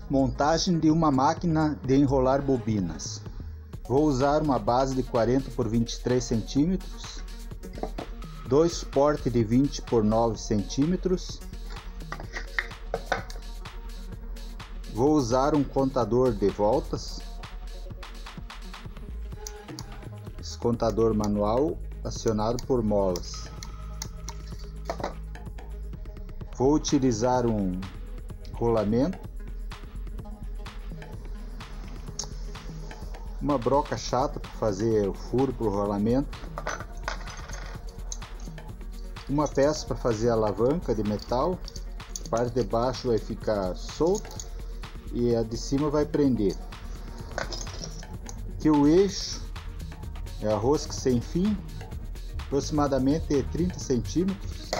Montagem de uma máquina de enrolar bobinas. Vou usar uma base de 40 por 23 centímetros, dois suportes de 20 por 9 centímetros. Vou usar um contador de voltas, esse contador manual acionado por molas. Vou utilizar um rolamento, uma broca chata para fazer o furo para o rolamento, uma peça para fazer a alavanca de metal. A parte de baixo vai ficar solta e a de cima vai prender. Aqui o eixo é a rosca sem fim, aproximadamente 30 centímetros.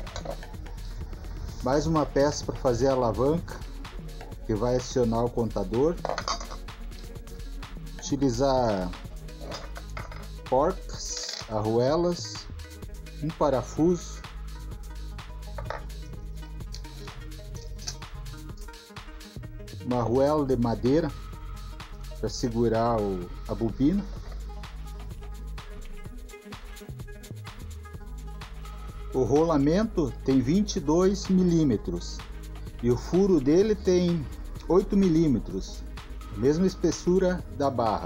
Mais uma peça para fazer a alavanca que vai acionar o contador. Utilizar porcas, arruelas, um parafuso, uma arruela de madeira para segurar a bobina, o rolamento tem 22 milímetros e o furo dele tem 8 milímetros, mesma espessura da barra.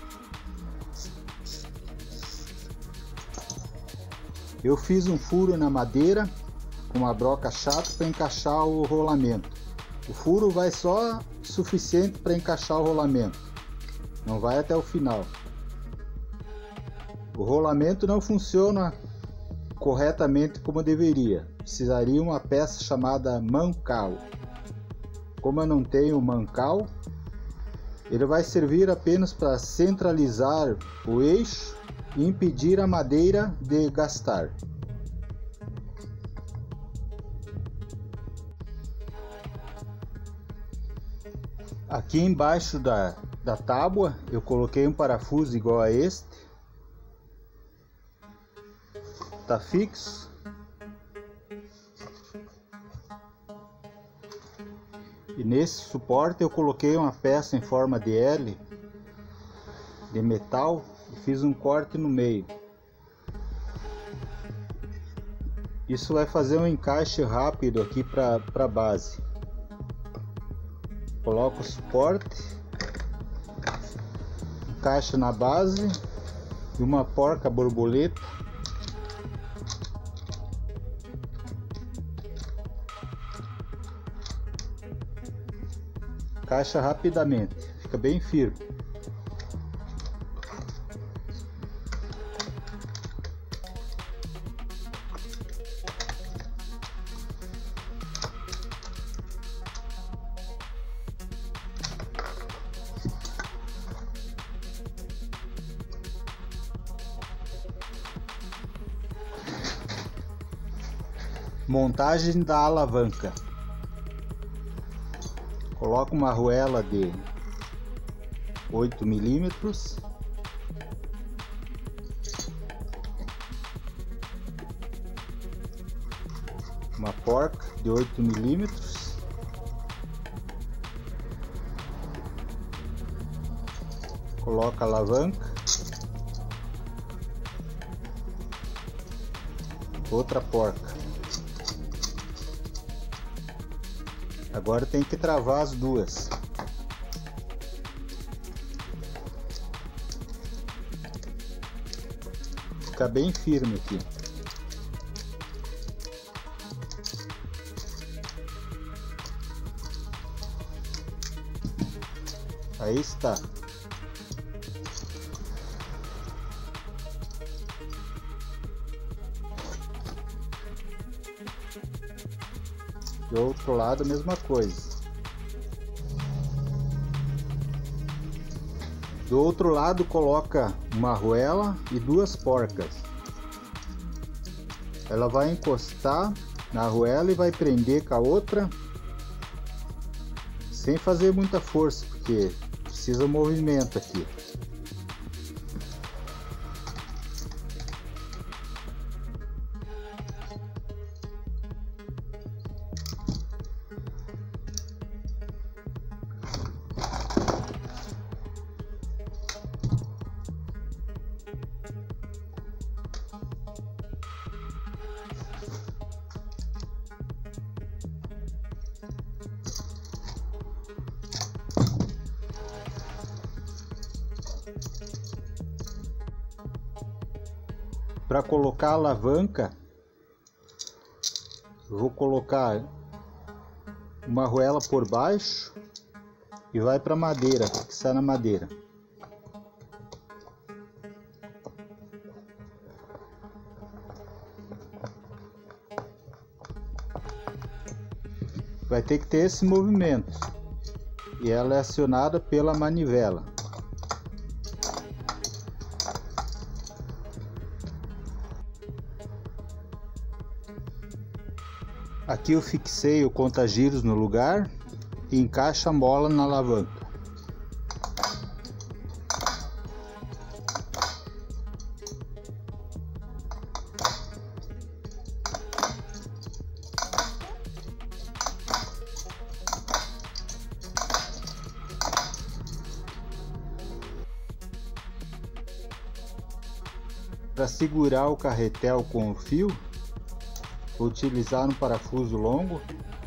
Eu fiz um furo na madeira com uma broca chata para encaixar o rolamento. O furo vai só suficiente para encaixar o rolamento, não vai até o final. O rolamento não funciona corretamente como deveria, precisaria uma peça chamada mancal. Como eu não tenho mancal, ele vai servir apenas para centralizar o eixo e impedir a madeira de gastar. Aqui embaixo da tábua eu coloquei um parafuso igual a este, tá fixo. E nesse suporte eu coloquei uma peça em forma de L de metal e fiz um corte no meio. Isso vai fazer um encaixe rápido aqui para a base. Coloco o suporte, encaixa na base e uma porca borboleta. Encaixa rapidamente, fica bem firme. Montagem da alavanca. Coloco uma arruela de 8 milímetros, uma porca de 8 milímetros, coloco a alavanca, outra porca. Agora tem que travar as duas. Fica bem firme aqui. Aí está. Do outro lado a mesma coisa. Do outro lado coloca uma arruela e duas porcas. Ela vai encostar na arruela e vai prender com a outra sem fazer muita força, porque precisa movimento aqui. Para colocar a alavanca, eu vou colocar uma arruela por baixo e vai para a madeira, fixar na madeira. Vai ter que ter esse movimento e ela é acionada pela manivela. Aqui eu fixei o conta-giros no lugar e encaixo a mola na alavanca. Para segurar o carretel com o fio, vou utilizar um parafuso longo,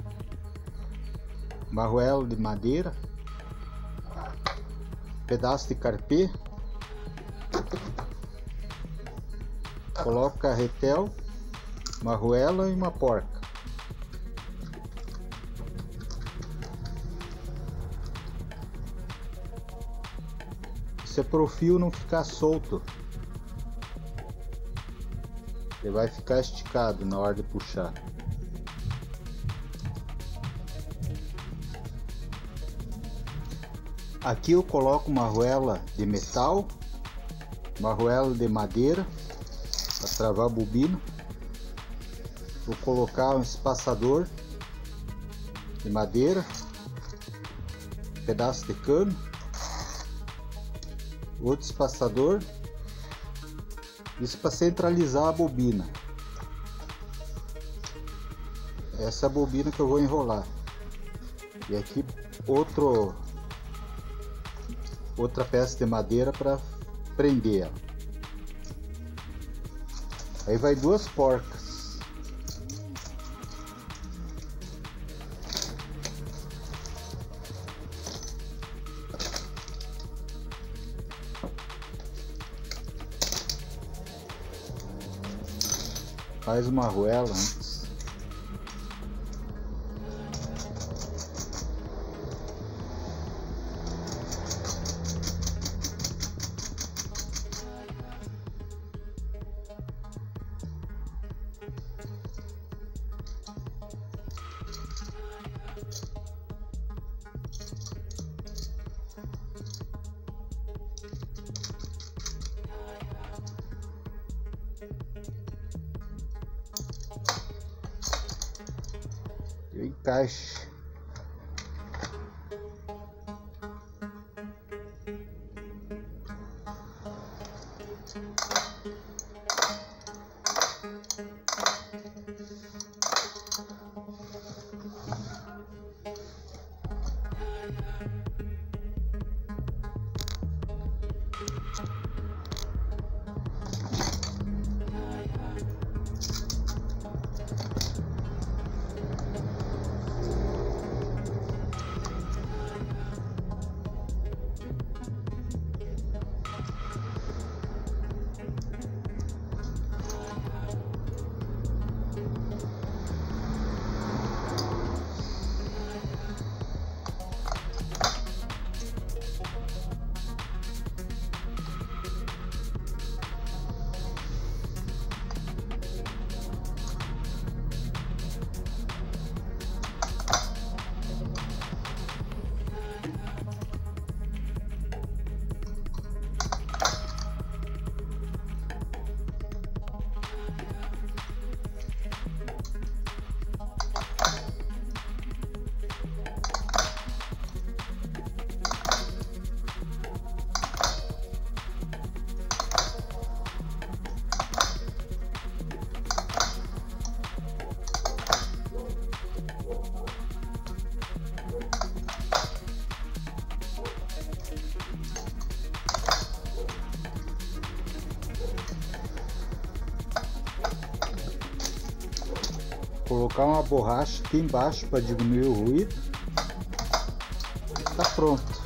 uma arruela de madeira, pedaço de carpê, coloco o carretel, uma arruela e uma porca. Isso é para o fio não ficar solto. Ele vai ficar esticado na hora de puxar. Aqui eu coloco uma arruela de metal, uma arruela de madeira para travar a bobina. Vou colocar um espaçador de madeira, um pedaço de cano, outro espaçador. Isso para centralizar a bobina. Essa é a bobina que eu vou enrolar. E aqui outra peça de madeira para prender ela. Aí vai duas porcas. Faz uma arruela antes. Eu encaixo. Colocar uma borracha aqui embaixo para diminuir o ruído. Tá pronto.